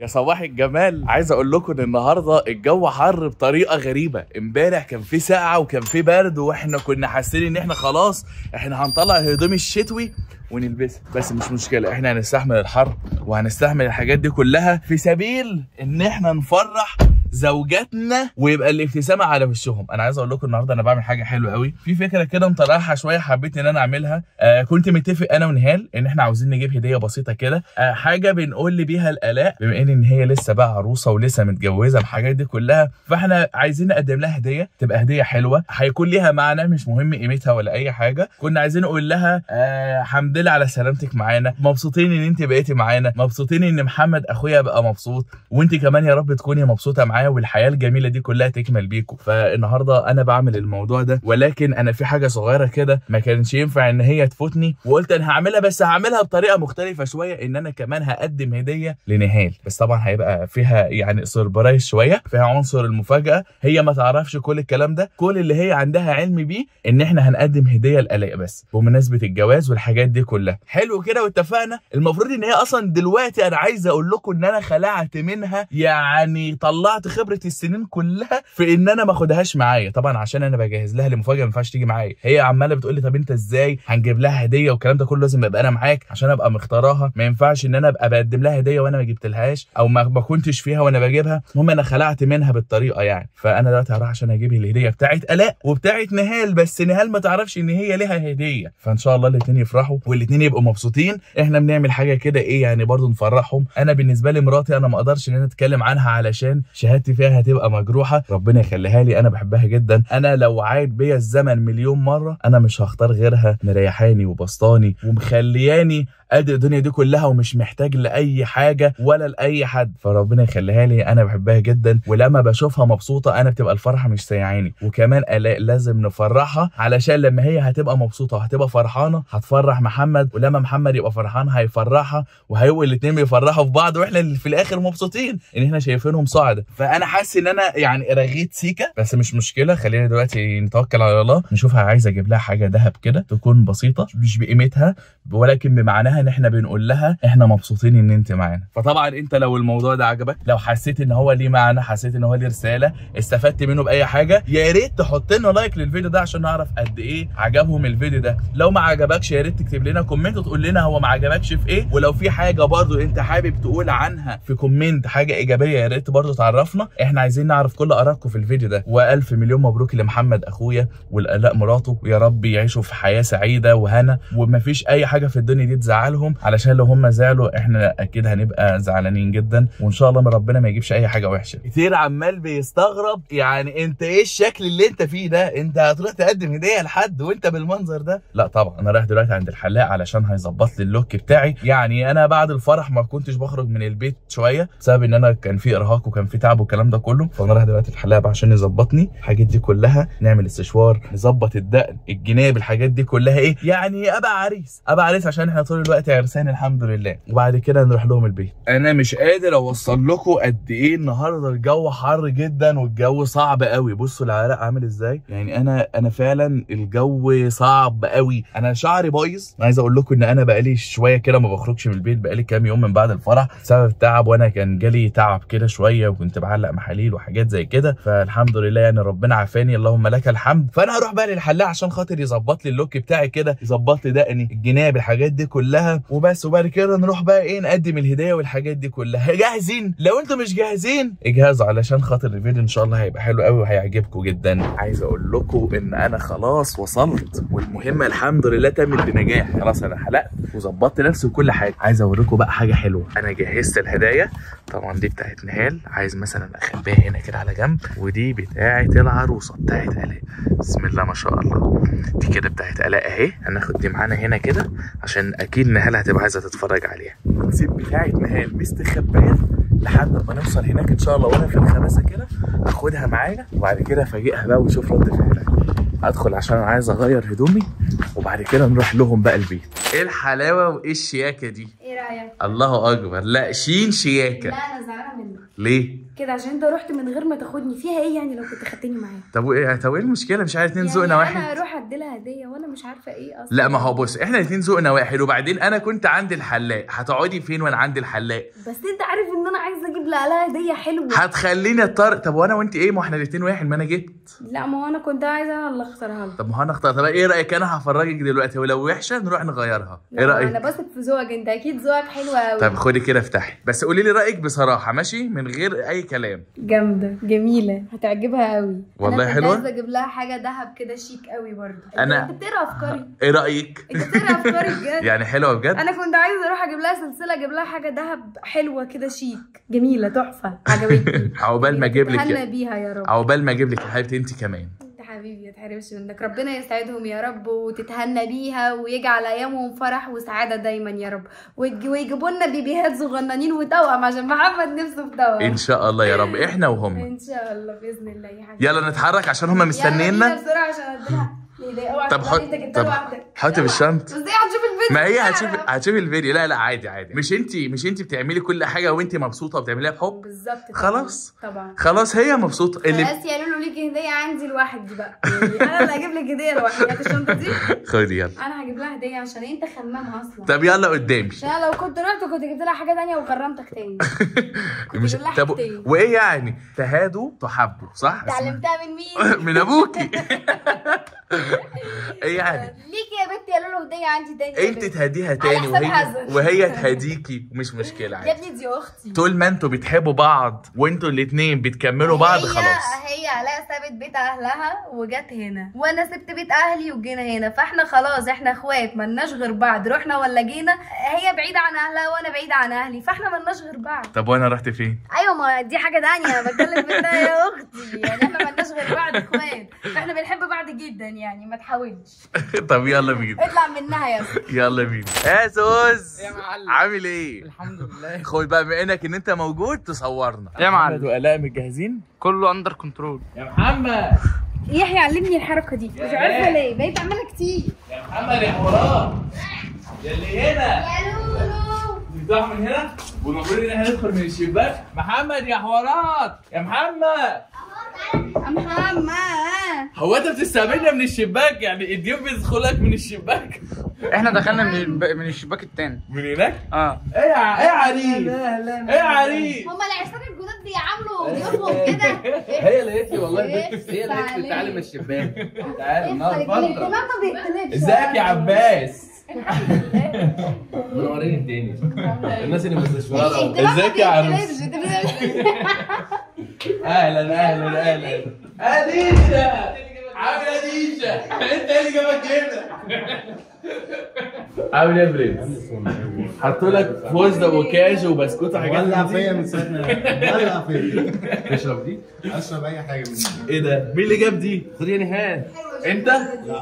يا صباح الجمال، عايز اقول لكم ان النهارده الجو حر بطريقه غريبه. امبارح كان في سقعه وكان في برد واحنا كنا حاسين ان احنا خلاص احنا هنطلع الهدوم الشتوي ونلبسها، بس مش مشكله، احنا هنستحمل الحر وهنستحمل الحاجات دي كلها في سبيل ان احنا نفرح زوجاتنا ويبقى الابتسامه على وشهم. انا عايز اقول لكم النهارده انا بعمل حاجه حلوه قوي، في فكره كده مطرحها شويه حبيت ان انا اعملها. كنت متفق انا ونهال ان احنا عاوزين نجيب هديه بسيطه كده، حاجه بنقول لي بيها الالاء بما ان هي لسه بقى عروسه ولسه متجوزه الحاجات دي كلها، فاحنا عايزين نقدم لها هديه تبقى هديه حلوه هيكون ليها معنى، مش مهم قيمتها ولا اي حاجه. كنا عايزين نقول لها الحمد لله على سلامتك معانا، مبسوطين ان انت بقيتي معانا، مبسوطين ان محمد اخويا بقى مبسوط، وانت كمان يا رب تكوني مبسوطه معاه والحياه الجميله دي كلها تكمل بيكم. فالنهارده انا بعمل الموضوع ده، ولكن انا في حاجه صغيره كده ما كانش ينفع ان هي تفوتني، وقلت انا هعملها، بس هعملها بطريقه مختلفه شويه، ان انا كمان هقدم هديه لنهال، بس طبعا هيبقى فيها يعني سربرايز شويه، فيها عنصر المفاجاه، هي ما تعرفش كل الكلام ده، كل اللي هي عندها علم بيه ان احنا هنقدم هديه لالاء بس بمناسبه الجواز والحاجات دي كلها. حلو كده واتفقنا. المفروض ان هي اصلا دلوقتي انا عايز اقول لكم ان انا خلعت منها، يعني طلعت خبره السنين كلها في ان انا ما اخدهاش معايا، طبعا عشان انا بجهز لها لمفاجاه ما ينفعش تيجي معايا. هي عماله بتقول لي طب انت ازاي هنجيب لها هديه والكلام ده كله، لازم ابقى انا معاك عشان ابقى مختاراها، ما ينفعش ان انا ابقى بقدم لها هديه وانا ما جبتلهاش او ما كنتش فيها وانا بجيبها. المهم انا خلعت منها بالطريقه يعني. فانا دلوقتي هروح عشان اجيب الهديه بتاعت الاء وبتاعت نهال، بس نهال ما تعرفش ان هي ليها هديه، فان شاء الله الاثنين يفرحوا والاثنين يبقوا مبسوطين. احنا بنعمل حاجه كده ايه يعني برضو نفرحهم. انا بالنسبه لي مراتي انا ما اقدرش ان انا اتكلم عنها علشان شهادتي فيها هتبقى مجروحه، ربنا يخليها لي، انا بحبها جدا. انا لو عاد بيا الزمن مليون مره انا مش هختار غيرها، مريحاني وبسطاني ومخلياني قادر الدنيا دي كلها ومش محتاج لاي حاجه ولا لاي حد، فربنا يخليها لي، انا بحبها جدا، ولما بشوفها مبسوطه انا بتبقى الفرحه مش سايعاني. وكمان الاء لازم نفرحها علشان لما هي هتبقى مبسوطه وهتبقى فرحانه هتفرح محمد، ولما محمد يبقى فرحان هيفرحها، وهيبقوا الاثنين بيفرحوا في بعض، واحنا اللي في الاخر مبسوطين ان احنا شايفينهم سعداء. فانا حاسس ان انا يعني رغيت سيكا، بس مش مشكله، خلينا دلوقتي نتوكل على الله نشوفها. عايز اجيب لها حاجه ذهب كده تكون بسيطه مش بقيمتها ولكن بمعناها ان احنا بنقول لها احنا مبسوطين ان انت معانا. فطبعا انت لو الموضوع ده عجبك، لو حسيت ان هو ليه معنى، حسيت ان هو ليه رساله، استفدت منه باي حاجه، يا ريت تحط لنا لايك للفيديو ده عشان نعرف قد ايه عجبهم الفيديو ده. لو ما عجبكش يا ريت تكتب لنا كومنت وتقول لنا هو ما عجبكش في ايه، ولو في حاجه برضو انت حابب تقول عنها في كومنت حاجه ايجابيه يا ريت برضو تعرفنا، احنا عايزين نعرف كل ارائكم في الفيديو ده. والف مليون مبروك لمحمد اخويا والالاء مراته، ويا رب يعيشوا في حياه سعيده وهنا، ومفيش اي حاجه في الدنيا دي تزعلهم، علشان لو هم زعلوا احنا اكيد هنبقى زعلانين جدا، وان شاء الله من ربنا ما يجيبش اي حاجه وحشه. كتير عمال بيستغرب يعني انت ايه الشكل اللي انت فيه ده، انت هتروح تقدم هديه لحد وانت بالمنظر ده؟ لا طبعا انا رايح دلوقتي عند الحلاق علشان هيظبط لي اللوك بتاعي. يعني انا بعد الفرح ما كنتش بخرج من البيت شويه بسبب ان انا كان في ارهاق وكان في تعب والكلام ده كله، فانا رايح دلوقتي الحلاق عشان يظبطني الحاجات دي كلها، نعمل استشوار، نظبط الدقن، الجناب، الحاجات دي كلها ايه يعني ابقى عريس عشان احنا طول الوقت عرسان الحمد لله، وبعد كده نروح لهم البيت. انا مش قادر اوصل لكم قد ايه النهارده الجو حر جدا والجو صعب قوي. بصوا العرق عامل ازاي، يعني انا فعلا الجو صعب قوي. انا شعري بايظ، عايز اقول لكم ان انا بقالي شويه كده ما بخرجش من البيت، بقالي كام يوم من بعد الفرح بسبب التعب، وانا كان جالي تعب كده شويه وكنت بعلق محاليل وحاجات زي كده، فالحمد لله يعني ربنا عافاني اللهم لك الحمد. فانا هروح بقى للحلاق عشان خاطر يظبط لي اللوك بتاعي كده، يظبط لي دقني، الجناب، الحاجات دي كلها وبس، وبعد كده نروح بقى ايه نقدم الهديه والحاجات دي كلها. جاهزين؟ لو انتم مش جاهزين اجهزوا علشان خاطر الفيديو ان شاء الله هيبقى حلو قوي وهيعجبكم جدا. عايز اقول لكم ان انا خلاص وصلت والمهمه الحمد لله تمت بنجاح، خلاص انا حلقت وظبطت نفسي وكل حاجه. عايز اوريكم بقى حاجه حلوه، انا جهزت الهدايا، طبعا دي بتاعت نهال، عايز مثلا اخبيها هنا كده على جنب، ودي بتاعت العروسه بتاعت الاء، بسم الله ما شاء الله، دي كده بتاعت الاء اهي، هناخد دي معانا هنا كده عشان اكيد نهال هتبقى عايزه تتفرج عليها. ونسيب بتاعت نهال مستخبيه لحد ما نوصل هناك ان شاء الله، وانا في الخباثه كده اخدها معايا وبعد كده افاجئها بقى ونشوف رد فعلها. هدخل عشان عايز اغير هدومي وبعد كده نروح لهم بقى البيت. ايه الحلاوه وايه الشياكه دي؟ ايه رايك؟ الله اكبر، لا شياكه. لا انا زعلانه منك. ليه؟ كده عشان انت رحت من غير ما تاخدني، فيها ايه يعني لو كنت خدتني معاك؟ طب ايه المشكله؟ مش عارف اتنين يعني ذوقنا واحد. انا اروح ادي لها هديه وانا مش عارفه ايه اصلا. لا ما هو بص احنا الاتنين ذوقنا واحد، وبعدين انا كنت عند الحلاق، هتقعدي فين وانا عند الحلاق؟ بس انت عارف ان انا عايزه اجيب لها هديه حلوه. هتخليني اضطر. طب وانا وانت ايه؟ ما احنا الاثنين واحد، ما انا جبت. لا ما هو انا كنت عايزه انا اللي اختارها لك. طب ما هو انا اختار. طب ايه رايك انا هفرجك دلوقتي، ولو وحشه نروح نغيرها، ايه رايك؟ انا بثق في ذوقك، انت اكيد ذوقك حلو قوي. طب خدي كده افتحي، بس قولي لي رايك بصراحه ماشي، من غير اي كلام. جامده جميله هتعجبها قوي. والله انا حلوه. عايزه اجيب لها حاجه ذهب كده شيك قوي برضه. انت بتقرا افكاري. ايه رايك؟ انت بتقرا افكاري بجد. يعني حلوه بجد. انا كنت عايزه اروح اجيب لها سلسله، اجيب لها حاجه ذهب حلوه كده شيك جميله تحفه عجبتني. عقبال ما اجيب تتهنى لك، بيها يا رب. عقبال ما اجيب لك يا حبيبتي انت كمان. انت حبيبي، ما تحرمش منك. ربنا يسعدهم يا رب وتتهنى بيها ويجعل ايامهم فرح وسعاده دايما يا رب، ويجيبوا لنا بيبيهات صغننين وتوأم عشان محمد نفسه في توأم ان شاء الله يا رب، احنا وهم ان شاء الله باذن الله يا حبيبي. يلا نتحرك عشان هم مستنينا. يلا بسرعه عشان اديلها الهديه. اوعى طب تقولي انت جبت لها واحده. حطي بالشنط. بس دي هتشوف الفيديو. ما هي هتشوف الفيديو. لا عادي عادي. مش انت بتعملي كل حاجه وانت مبسوطه وبتعمليها بحب. بالظبط. خلاص طبعا خلاص هي مبسوطه. خلاص يا لولو ليكي هديه عندي لوحدي بقى، يعني انا اللي هجيب لك هديه لوحدي. هات الشنطه دي. خدي يلا. انا هجيب لها هديه عشان انت خمام اصلا. طب يلا قدامي. عشان أنا لو كنت رحت كنت جبت لها حاجه ثانيه وغرمتك تاني. مش طب وايه يعني؟ تهادوا تحبوا صح؟ اتعلمتها من مين؟ من ابوكي. ايه يعني؟ ليكي يا بنتي يا لولو هديه عندي تاني. انت تهديها تاني وهي تهديكي، ومش مشكله عادي. يا ابني دي اختي. طول ما انتوا بتحبوا بعض وانتوا الاثنين بتكملوا بعض خلاص. هي علاء سابت بيت اهلها وجت هنا، وانا سبت بيت اهلي وجينا هنا، فاحنا خلاص احنا اخوات مالناش غير بعض. رحنا ولا جينا، هي بعيده عن اهلها وانا بعيده عن اهلي، فاحنا مالناش غير بعض. طب وانا رحت فين؟ ايوه ما دي حاجه ثانيه، انا بتكلم في ده يا اختي. يعني احنا مالناش غير بعض اخوات، فاحنا بنحب بعض جدا يعني، ما تحاولش. طب يلا بينا. اطلع منها يا اسطى. يلا بينا. يا زوز يا معلم، عامل ايه؟ الحمد لله. خد بقى بما انك ان انت موجود تصورنا. يا معلم وآلاء متجهزين؟ كله اندر كنترول. يا محمد. يحيى علمني الحركه دي، مش عارفه ليه بقيت اعملها كتير. يا محمد يا حوارات. يا اللي هنا. يا لولو. نفتح من هنا والمفروض ان احنا ندخل من الشباك. محمد يا حوارات. يا محمد. يا محمد. هو انت بتستقبلنا من الشباك؟ يعني الضيوف بيدخلوا لك من الشباك؟ احنا دخلنا من الشباك التاني. من هناك؟ اه. ايه يا عريس؟ ايه يا عريس؟ هما العرسان الجداد بيعاملوا ضيوفهم كده. هي اللي قالت لي والله هي اللي قالت لي تعالي من الشباك. تعالي النهارده النهارده فتره. ما بيختلفش. ازيك يا عباس؟ منورين الدنيا. الناس اللي مستشفيات. ازيك يا عروس؟ اهلا اديشا. عامل يا ديشا؟ انت اللي جابك هنا. عامل ايه يا برنس؟ حطوا لك فوزة وكاجو وبسكوت وحاجات. ولع فيا من ساعه ولع فيا. تشرب دي؟ اشرب اي حاجه من دي. ايه ده؟ مين اللي جاب دي؟ خد يا نهاد. انت؟ لا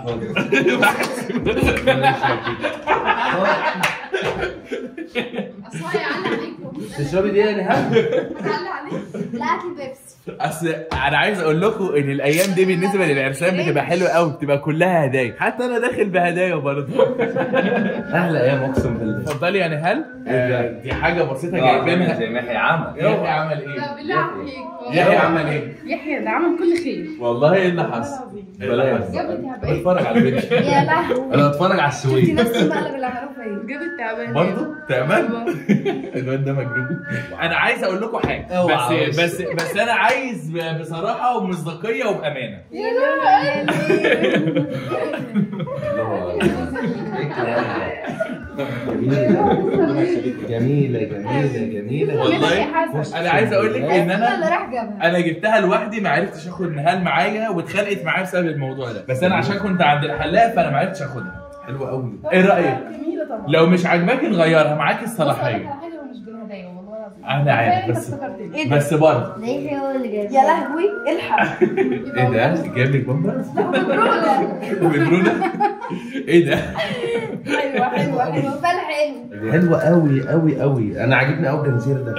اصل هيعلق عليكم. تشربي دي يا نهاد؟ هيعلق عليك. لا هات لي بيبسي. اصل انا عايز اقول لكم ان الايام دي بالنسبه للعرسان بتبقى حلوه قوي، بتبقى كلها هدايا، حتى انا داخل بهدايا برضه. احلى ايام اقسم بالله. اتفضلي يا نهال. دي حاجه بسيطه جايبينها. زي ما يحيى عمل. يحيى عمل ايه؟ لا بالله عليك. يحيى عمل ايه؟ يحيى ده عمل كل خير. والله ايه اللي حصل؟ بلاش. جابت تعبان. بتفرج على الفيديو. يا لهوي. انا بتفرج على انت السويد. نفس المقلب اللي عملوه فيا. جابت تعبان. برضه تمام. الواد ده مجنون. انا عايز اقول لكم حاجه، بس انا عايز بصراحه ومصداقيه وبامانه. يا لهوي. جميلة والله انا عايز اقول لك ان اللي راح جابها. انا جبتها لوحدي، ما عرفتش اخد نهال معايا واتخانقت معايا بسبب الموضوع ده، بس انا عشان كنت عند الحلاق فانا ما عرفتش اخدها. حلوة قوي. ايه رايك؟ جميله طبعا. لو مش عاجباكي نغيرها، معاكي الصلاحيه. مش بالهدايا والله العظيم. انا عارف بس برضه. ليه هو اللي جايب؟ يا لهوي الحق. ايه ده؟ جايب لك بامبرز؟ مبرونه. ايه ده؟ حلوه فال حلو. حلوة قوي. انا عاجبني قوي الجنزير ده.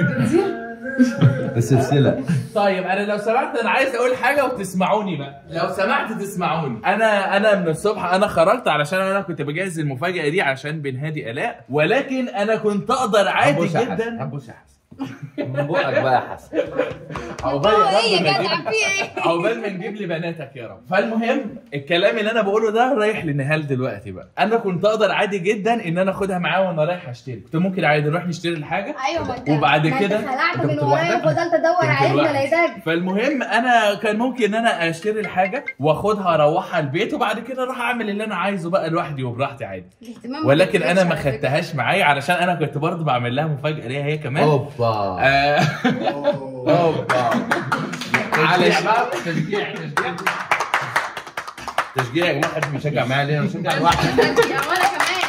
السلسلة. طيب انا لو سمحت انا عايز اقول حاجه وتسمعوني بقى، لو سمحت تسمعوني. انا من الصبح انا خرجت علشان انا كنت بجهز المفاجاه دي عشان بنهادي آلاء، ولكن انا كنت اقدر عادي جدا. هبوش احسن. من بقك بقى يا حسن. ايه يا جدع في ايه؟ عقبال ما نجيب لي بناتك يا رب. فالمهم الكلام اللي انا بقوله ده رايح لنهال دلوقتي بقى. انا كنت اقدر عادي جدا ان انا اخدها معايا وانا رايح اشتري، كنت ممكن عادي نروح نشتري الحاجه. ايوه ما انت وبعد ما انت كده خلعت انت من كنت ورايا لوحدك؟ وفضلت ادور كنت عليك ما لوحدك. لقيتكش. فالمهم انا كان ممكن ان انا اشتري الحاجه واخدها اروحها البيت وبعد كده اروح اعمل اللي انا عايزه بقى لوحدي وبراحتي عادي. الاهتمام ولكن انا ما بيفرقش على فكرة. خدتهاش معايا علشان انا كنت برضه بعمل لها مفاجاه ليها هي كمان. اوبا اوبا. علشان بقى تشجيع تشجيع يا جماعه. حد بيشجع معايا ليه؟ انا بشجع لوحدي. وانا كمان.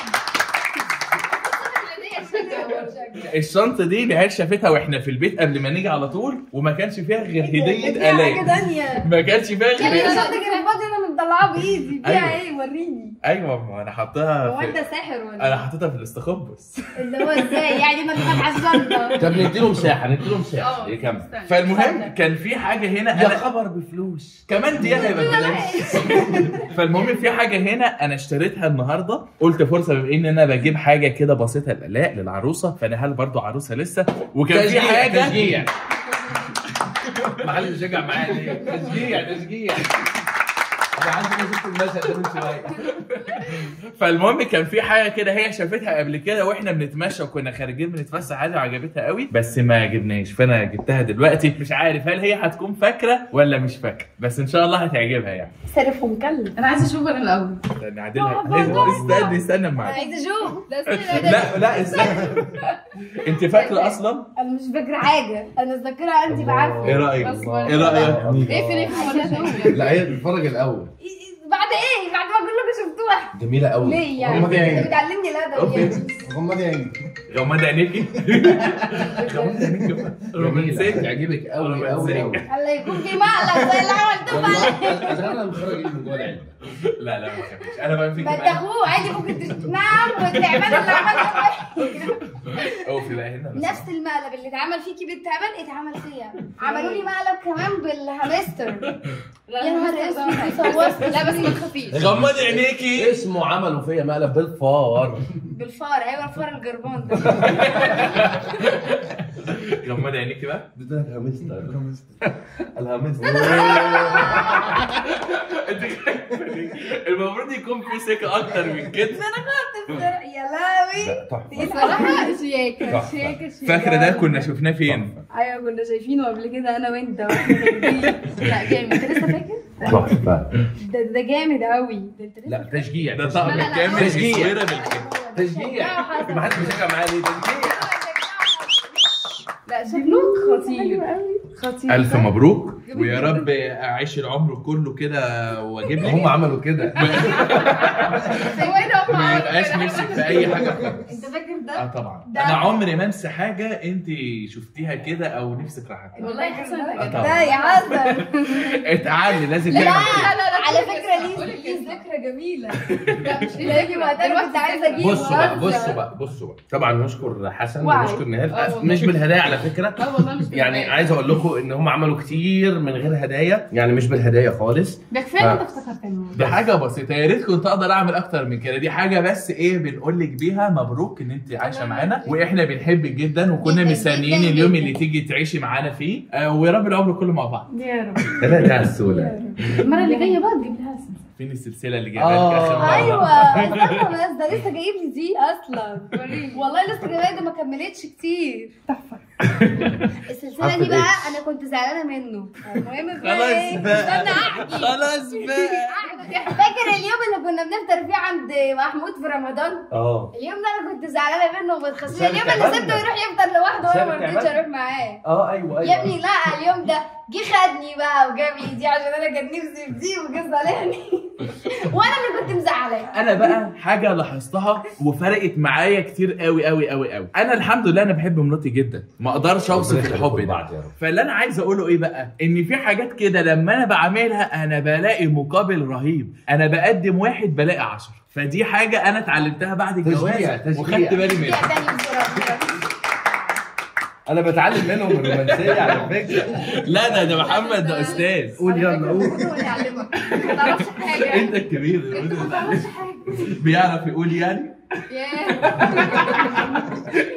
الشنطه دي نهال شافتها واحنا في البيت قبل ما نيجي على طول، وما كانش فيها غير هديه فيها حاجه الاء. ثانيه. ما كانش فيها يعني غير الشنطه كانت فاضيه انا مطلعاها بايدي، فيها أيوة. ايه وريني. ايوه ما انا حطيتها هو في... انت ساحر ولا انا حطيتها في الاستخبص. اللي هو ازاي يعني ما تبقى على الشنطه؟ طب نديله مساحه نديله مساحه. ايه كمل. فالمهم كان في حاجه هنا يا انا خبر بفلوس. كمان دي هيبقى ببلاش. فالمهم في حاجه هنا انا اشتريتها النهارده، قلت فرصه بما ان انا بجيب حاجه كده بسيطه للاء للعروسه، فنهال برضو عروسه لسه، وكان في حاجه تشجيع. محل بيشجع معايا ليه؟ تشجيع. انا عندي شفت المشهد ده من شويه. فالمهم كان في حاجه كده هي شافتها قبل كده واحنا بنتمشى وكنا خارجين بنتفسح عادي وعجبتها قوي، بس ما جبناش، فانا جبتها دلوقتي. مش عارف هل هي هتكون فاكره ولا مش فاكره، بس ان شاء الله هتعجبها يعني. صرف ومكلف. انا عايزه اشوف انا الاول. استنى عادلها. استنى معاك. عايزه اشوف. لا استنى. انت فاكره اصلا؟ انا مش فاكره حاجه، انا الذاكره عندي بعرفه. ايه رايك؟ أصلاً. ايه رايك؟ ايه فين ولا اشوف؟ لا هي تتفرج الاول. بعد ايه؟ بعد ما كلكم شفتوها. جميله قوي. ليه يعني؟ غمضي عينك. انت بتعلمني الادب يعني. غمضي عينك. غمض عينيكي. غمض عينيكي. جميله تعجبك قوي قوي قوي. الله يكون في مقلب زي اللي عملتوه معايا. انا مخرج ايه من جوه العلبه. لا ما تخافيش انا بقى فيك. ما انت اخوه عادي ممكن نعم وتعمل اللي عملته. اوفي بقى هنا نفس المقلب اللي اتعمل فيكي بالتعبان اتعمل فيا. عملوا لي مقلب كمان بالهامستر. يا نهار اسود صورت. لا بس ما تخافيش. غمضي عينيكي. اسمه عملوا فيا مقلب بالفار. بالفار. ايوه الفار الجربان ده. غمضي عينيكي بقى. ده الهامستر. الهامستر. المفروض يكون في ثقه اكتر من كده. انا خفت بصراحه. يا لهوي. تحفه. بصراحه شياكه تحفة. شياكه. فاكره ده كنا شفناه فين؟ ايوه كنا شايفينه قبل كده انا وانت واحنا خارجين. لا جامد. انت لسه فاكر؟ تحفه. ده جامد قوي. ده انت لسه لا تشجيع. ده طقم لا، كامل تشجيع. تصويره بالكده. تشجيع. ما حدش بيشجع معايا ليه؟ تشجيع. لا شكله خطير خطير. الف مبروك ويا رب اعيش العمر كله كده واجيب لك. هم عملوا كده. ما يبقاش نفسك في اي حاجه خالص. انت فاكر ده؟ طبعا ده- انا عمري ما انسى حاجه انت شفتيها كده او نفسك راحت. والله حسن طبعا. ده يا حسن. اتعلي لازم لا تعمل كده. لا على فكره ليه ذكرى جميله. ليه وقتها كنت عايزه اجيبه. بصوا بقى طبعا نشكر حسن وعي. ونشكر نهال. والله. مش بالهدايا على فكره. لا والله مش يعني عايز اقول لكم ان هم عملوا كتير من غير هدايا، يعني مش بالهدايا خالص. ده كفايه انت افتكرتني. دي حاجة بسيطة، يا ريت كنت اقدر اعمل اكتر من كده. دي حاجة بس ايه بنقول لك بيها مبروك ان انت عايشة معانا، واحنا بنحبك جدا وكنا جداً مستنيين جداً اليوم جداً. اللي تيجي تعيشي معانا فيه. ويا رب العمر كله مع بعض. يا رب. ثلاثة على السولة. المره اللي جايه بقى تجيب لها حسن. فين السلسلة اللي جايبها لك اخر مرة؟ ايوه استنى بس ده لسه جايب لي دي اصلا. والله لسه جايبها ده ما كملتش كتير. تحفه. السلسله دي بقى انا كنت زعلانه منه. المهم بقى خلاص ايه؟ بقى استنى احكي. خلاص بقى. فاكر اليوم اللي كنا بنفطر فيه عند محمود في رمضان؟ اليوم ده انا كنت زعلانه منه ومتخصصه. سابت اليوم اللي عملنا. سبته يروح يفطر لوحده وانا ما سابت رضيتش عملنا. اروح معاه. ايوه يا ابني لا اليوم ده جه خدني بقى وجاب لي دي عشان انا كان نفسي في دي وجه صالحني. وانا اللي كنت مزعلاه. انا بقى حاجه لاحظتها وفرقت معايا كتير قوي قوي قوي قوي. انا الحمد لله انا بحب مراتي جدا، ما اقدرش اوصف الحب ده. فاللي انا عايز اقوله ايه بقى، ان في حاجات كده لما انا بعملها انا بلاقي مقابل رهيب. انا بقدم واحد بلاقي 10. فدي حاجه انا اتعلمتها بعد الجواز تشجيع. وخدت بالي دي منها. تاني بسرعه. انا بتعلم منهم الرومانسيه على فكره. لا ده محمد ده استاذ. قول يلا قول. هو اللي يعلمك. ما تعرفش حاجه. انت الكبير بيعرف يقول يعني.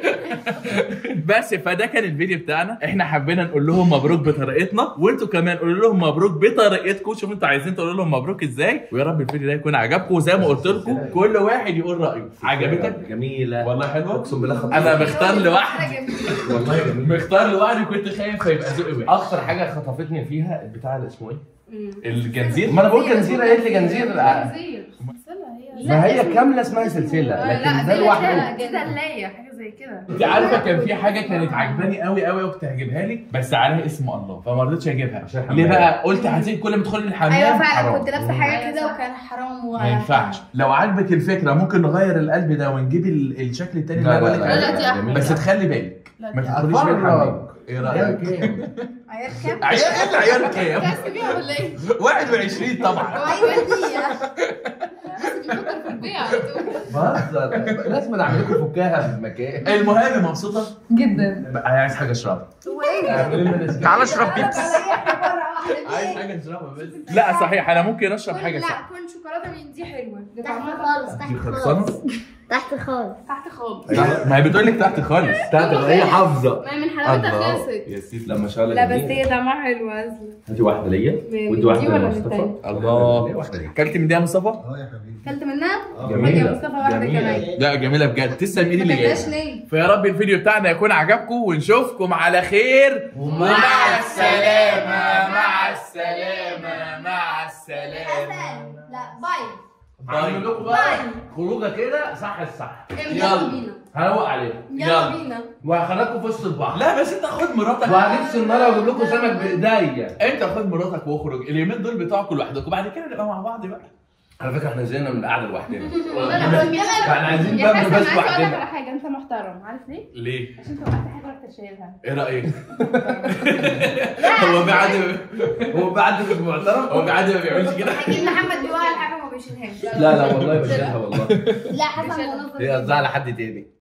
بس فده كان الفيديو بتاعنا، احنا حبينا نقول لهم مبروك بطريقتنا، وانتوا كمان قولوا لهم مبروك بطريقتكم. شوفوا انتوا عايزين تقولوا لهم مبروك ازاي، ويا رب الفيديو ده يكون عجبكم. وزي ما قلت لكم كل واحد يقول رايه. عجبتك؟ جميله والله حلوه اقسم بالله خطيره. انا مختار لوحدي، والله جميله. مختار لوحدي، كنت خايف فيبقى ذوقي وحش. اكتر حاجه خطفتني فيها البتاع اللي اسمه ايه؟ الجنزير. ما انا بقول جنزير، قالت لي جنزير. جنزير سلسلة ما هي كامله اسمها سلسله، لكن ده لوحده. دي دلاية حاجة زي كده. انت عارفه كان في حاجه كانت عجباني قوي قوي وكنت هجيبها لي، بس عليها اسم الله فما رضيتش اجيبها. ليه بقى؟ قلت هتيجي كل ما تدخلي الحمام ايوه فعلا حرام. كنت لابسه حاجه كده وكان حرام ما ينفعش. لو عجبك الفكره ممكن نغير القلب ده ونجيب الشكل التاني اللي لا، انا بقول لك لا، لا، عليه. دي أحمد. بس تخلي بالك لا، ما دي تدخليش بين الحمام. ايه رايك؟ عيار كام؟ عيار كام؟ عايز تبيع ولا ايه؟ 21 طبعا. ايوه دي بيفكر في البيع على طول. بهزر، لازم اعمل لكم فكاهه في مكان. المهم مبسوطه جدا. بقى عايز حاجه اشربها. تعال اشرب بيبس. عايز حاجه اشربها بس. لا صحيح انا ممكن اشرب حاجه لا ساقعه. كل شوكولاته من دي حلوه. ده تحت طعمها خالص دي تحت خلصانه؟ خالص تحت خالص. تحت خالص. ما هي بتقول لك تحت خالص. بتاعت هي حافظه. ما هي من حلاوتها الله. خلصت. يا سيدي لما شاء الله. لا بس هي طعمها حلو اصلا. هاتي واحده ليا من ودي دي واحده ولا من لمصطفى. التانية؟ الله. ليه واحده ليا؟ اكلت من دي يا مصطفى؟ اه يا حبيبي. اكلت منها؟ جميلة. يا مصطفى واحده جميلة. كمان. لا جميله بجد، تسلم ايدي اللي ما جايه. جبناش ليه؟ فيا رب الفيديو بتاعنا يكون عجبكم ونشوفكم على خير ومع السلامه. مع السلامه. مع السلامه. لا باي. هعمل لكم بقى خروجه كده صح الصح. يلا بينا. هروق عليكم يلا بينا. وهخرجكم في وسط البحر. لا بس انت خد مراتك وهجيب سناره واجيب لكم سمك بايديا. انت خد مراتك واخرج اليومين دول بتوعكم لوحدكم، بعد كده نبقى مع بعض بقى. على فكره احنا زهقنا من القعده لوحدنا. والله احنا عايزين يا نعمل حسن بس عايز اقول لك لوحدنا. على حاجه، انت محترم عارف ليه؟ ليه؟ عشان انت وقعت حاجه رحت شايلها. ايه رايك؟ هو بعد مش معترف. هو بعد ما بيعملش كده. اكيد محمد بيوقع الحاجه وما بيشيلهاش. لا والله بشيلها والله. لا حسن منظم. هي قصدها على حد تاني.